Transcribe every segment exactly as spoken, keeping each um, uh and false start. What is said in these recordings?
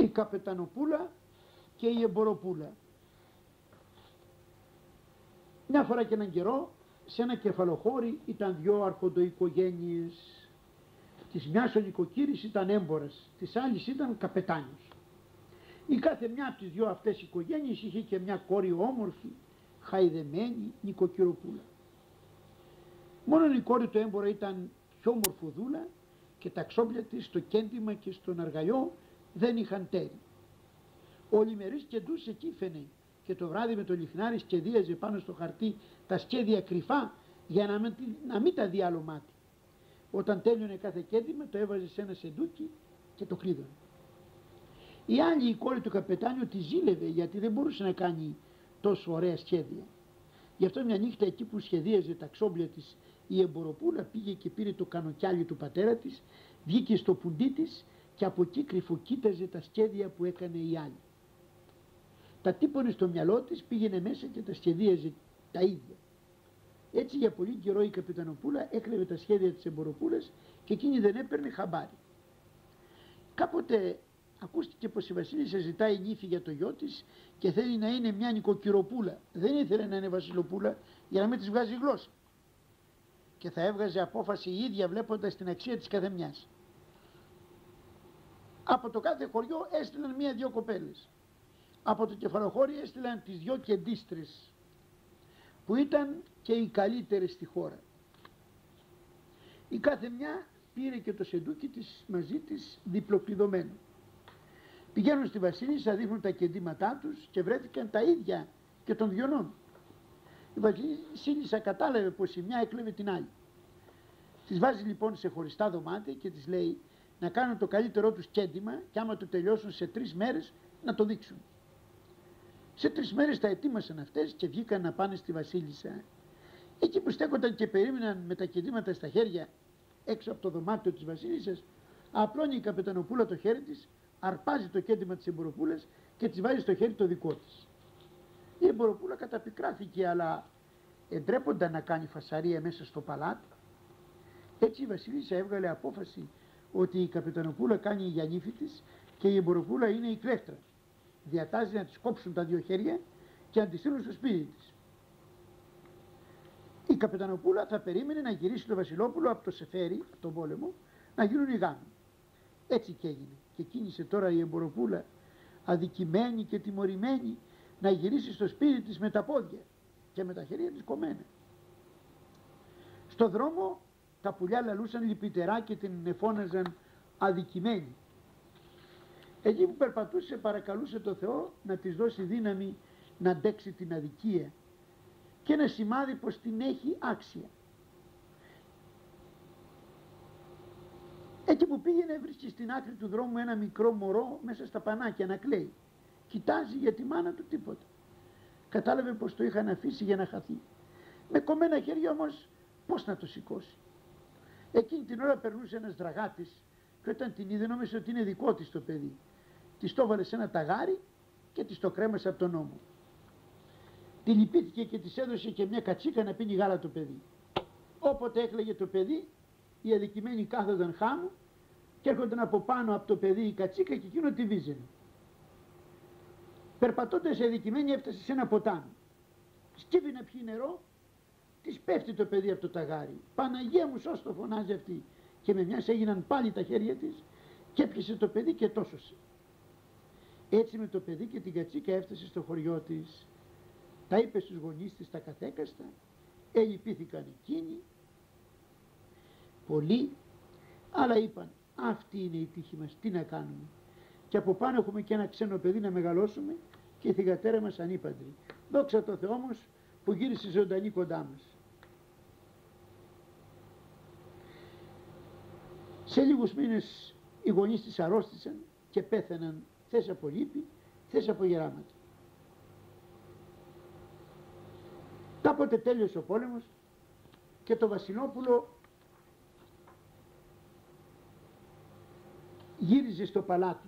η καπετανοπούλα και η εμποροπούλα. Μια φορά και έναν καιρό σε ένα κεφαλοχώρι ήταν δυο αρχοντοοικογένειες. Της μιας ο νοικοκύρης ήταν έμπορας, της άλλης ήταν καπετάνιος. Η κάθε μια από τις δυο αυτές οικογένειες είχε και μια κόρη όμορφη, χαϊδεμένη νοικοκυροπούλα. Μόνο η κόρη του έμπορα ήταν πιο μορφοδούλα και τα ξόπλια της στο κέντημα και στον αργαλιό δεν είχαν τέρι. Ολημερής κεντούσε εκεί φαινε και το βράδυ με το λιχνάρι σχεδίαζε πάνω στο χαρτί τα σχέδια κρυφά για να μην, να μην τα δει άλλο μάτι. Όταν τέλειωνε κάθε κέντημα το έβαζε σε ένα σεντούκι και το κλείδωνε. Η άλλη, η κόρη του καπετάνιου, τη ζήλευε γιατί δεν μπορούσε να κάνει τόσο ωραία σχέδια. Γι' αυτό μια νύχτα εκεί που σχεδίαζε τα ξόμπλια της η εμποροπούλα πήγε και πήρε το κανοκιάλι του πατέρα της, βγήκε στο πουντί της και από εκεί κρυφοκοίταζε τα σχέδια που έκανε η άλλη. Τα τύπωνε στο μυαλό της, πήγαινε μέσα και τα σχεδίαζε τα ίδια. Έτσι για πολύ καιρό η καπετανοπούλα έκλεβε τα σχέδια της εμποροπούλας και εκείνη δεν έπαιρνε χαμπάρι. Κάποτε ακούστηκε πως η βασίλισσα ζητάει νύφη για το γιο της και θέλει να είναι μια νοικοκυροπούλα. Δεν ήθελε να είναι βασιλοπούλα για να μην της βγάζει γλώσσα. Και θα έβγαζε απόφαση η ίδια βλέποντας την αξία της καθεμιάς. Από το κάθε χωριό έστειλαν μία-δυο κοπέλες. Από το κεφαλοχώρι έστειλαν τις δυο κεντίστρες που ήταν και οι καλύτερες στη χώρα. Η κάθε μια πήρε και το σεντούκι της μαζί της διπλοκλειδωμένο. Πηγαίνουν στη βασίλισσα, δείχνουν τα κεντήματά τους και βρέθηκαν τα ίδια και των δυο. Η βασίλισσα κατάλαβε πως η μια έκλεβε την άλλη. Τις βάζει λοιπόν σε χωριστά δωμάτια και τις λέει να κάνουν το καλύτερό τους κέντημα και άμα το τελειώσουν σε τρεις μέρες να το δείξουν. Σε τρεις μέρες τα ετοίμασαν αυτές και βγήκαν να πάνε στη βασίλισσα. Εκεί που στέκονταν και περίμεναν με τα κεντήματα στα χέρια έξω από το δωμάτιο της βασίλισσας, απλώνει η καπετανοπούλα το χέρι της, αρπάζει το κέντημα της εμποροπούλας και της βάζει στο χέρι το δικό της. Η εμποροπούλα καταπικράθηκε, αλλά εντρέπονταν να κάνει φασαρία μέσα στο παλάτι. Έτσι η βασίλισσα έβγαλε απόφαση ότι η καπετανοπούλα κάνει για νύφη της και η εμποροπούλα είναι η κλέφτρα. Διατάζει να της κόψουν τα δύο χέρια και να τη στείλουν στο σπίτι της. Η καπετανοπούλα θα περίμενε να γυρίσει το βασιλόπουλο από το Σεφέρι, από τον πόλεμο, να γίνουν οι γάμοι. Έτσι και έγινε. Και κίνησε τώρα η εμποροπούλα, αδικημένη και τιμωρημένη, να γυρίσει στο σπίτι της με τα πόδια και με τα χέρια της κομμένα. Στο δρόμο τα πουλιά λαλούσαν λυπητερά και την εφώναζαν αδικημένη. Εκεί που περπατούσε παρακαλούσε το Θεό να της δώσει δύναμη να αντέξει την αδικία και ένα σημάδι πως την έχει άξια. Εκεί που πήγαινε βρίσκει στην άκρη του δρόμου ένα μικρό μωρό μέσα στα πανάκια να κλαίει. Κοιτάζει για τη μάνα του τίποτα. Κατάλαβε πως το είχαν αφήσει για να χαθεί. Με κομμένα χέρια όμως πώς να το σηκώσει. Εκείνη την ώρα περνούσε ένας δραγάτης και όταν την είδε νόμιζε ότι είναι δικό της το παιδί. Της το έβαλε σε ένα ταγάρι και της το κρέμασε από τον ώμο. Τη λυπήθηκε και της έδωσε και μια κατσίκα να πίνει γάλα το παιδί. Όποτε έκλαιγε το παιδί, οι αδικημένοι κάθονταν χάμω και έρχονταν από πάνω από το παιδί η κατσίκα και εκείνο τη βίζαινε. Περπατώντας η αδικημένη έφτασε σε ένα ποτάμι. Σκύβει να πιει νερό, της πέφτει το παιδί από το ταγάρι. Παναγία μου, σώσ' το, φωνάζει αυτή. Και με μιας έγιναν πάλι τα χέρια της και έπιασε το παιδί και το σώσε. Έτσι με το παιδί και την κατσίκα έφτασε στο χωριό της. Τα είπε στους γονείς της τα καθέκαστα, ελυπήθηκαν εκείνοι πολλοί, αλλά είπαν αυτή είναι η τύχη μας, τι να κάνουμε. Και από πάνω έχουμε και ένα ξένο παιδί να μεγαλώσουμε και η θυγατέρα μας ανήπαντρη. Δόξα τω Θεώ όμως που γύρισε ζωντανή κοντά μας. Σε λίγους μήνες οι γονείς της αρρώστησαν και πέθαναν θες από λύπη, θες από γεράματα. Κάποτε τέλειωσε ο πόλεμος και το βασιλόπουλο γύριζε στο παλάτι.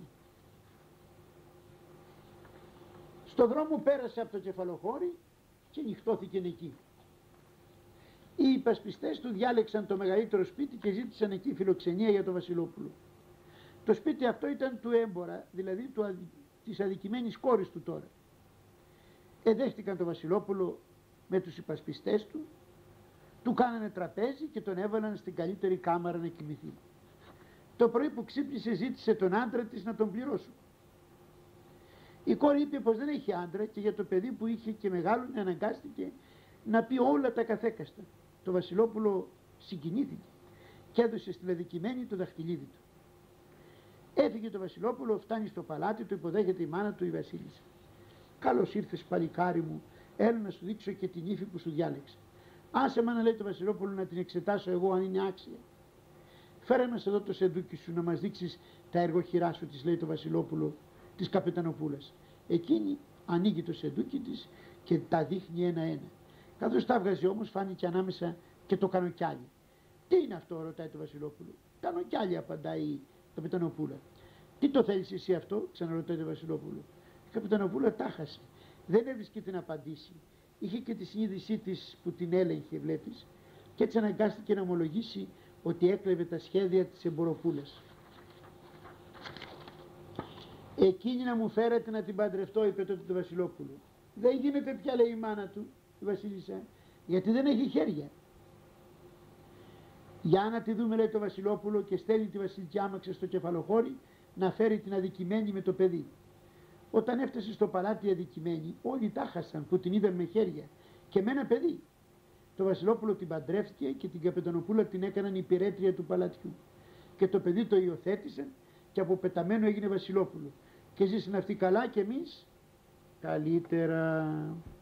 Στο δρόμο πέρασε από το κεφαλοχώρι και νυχτώθηκε εκεί. Οι υπασπιστές του διάλεξαν το μεγαλύτερο σπίτι και ζήτησαν εκεί φιλοξενία για το βασιλόπουλο. Το σπίτι αυτό ήταν του έμπορα, δηλαδή του αδι... της αδικημένης κόρης του τώρα. Εδέχτηκαν τον Βασιλόπουλο με τους υπασπιστές του, του κάνανε τραπέζι και τον έβαλαν στην καλύτερη κάμαρα να κοιμηθεί. Το πρωί που ξύπνησε ζήτησε τον άντρα της να τον πληρώσουν. Η κόρη είπε πως δεν έχει άντρα και για το παιδί που είχε και μεγάλωνε αναγκάστηκε να πει όλα τα καθέκαστα. Το Βασιλόπουλο συγκινήθηκε και έδωσε στην αδικημένη το δαχτυλίδι του. Έφυγε το Βασιλόπουλο, φτάνει στο παλάτι του, υποδέχεται η μάνα του η Βασίλισσα. «Καλώς ήρθες παλικάρι μου, έλα να σου δείξω και την ύφη που σου διάλεξα. Άσε μάνα», λέει το Βασιλόπουλο, «να την εξετάσω εγώ αν είναι άξια». «Φέρε μας εδώ το σεντούκι σου να μας δείξεις τα εργοχειρά σου», της λέει το Βασιλόπουλο της καπετανοπούλας. Εκείνη ανοίγει το σεντούκι της και τα δείχνει ένα-ένα. Καθώς τα βγάζει όμως φάνηκε ανάμεσα και το κανοκιάλι. «Τι είναι αυτό?» ρωτάει το Βασιλόπουλο. «Κανοκιάλι», απαντάει η καπετανοπούλα. «Τι το θέλεις εσύ αυτό?» ξαναρωτάει το Βασιλόπουλο. Η καπετανοπούλα τάχασε. Δεν έβρισκε την απαντήσει. Είχε και τη συνείδησή της που την έλεγχε, βλέπεις, και έτσι αναγκάστηκε να ομολογήσει ότι έκλεβε τα σχέδια της εμποροπούλας. «Εκείνη να μου φέρετε να την παντρευτώ», είπε τότε το Βασιλόπουλο. «Δεν γίνεται πια», λέει η μάνα του, η Βασίλισσα, «γιατί δεν έχει χέρια». «Για να τη δούμε», λέει το Βασιλόπουλο, και στέλνει τη Βασιλική άμαξα στο κεφαλοχώρι να φέρει την αδικημένη με το παιδί. Όταν έφτασε στο παλάτι η αδικημένη, όλοι τάχασαν που την είδαν με χέρια και με ένα παιδί. Το Βασιλόπουλο την παντρεύτηκε και την καπετανοπούλα την έκαναν υπηρέτρια του παλατιού. Και το παιδί το υιοθέτησαν και από πεταμένο έγινε Βασιλόπουλο. Και ζήσαν αυτοί καλά και εμείς καλύτερα.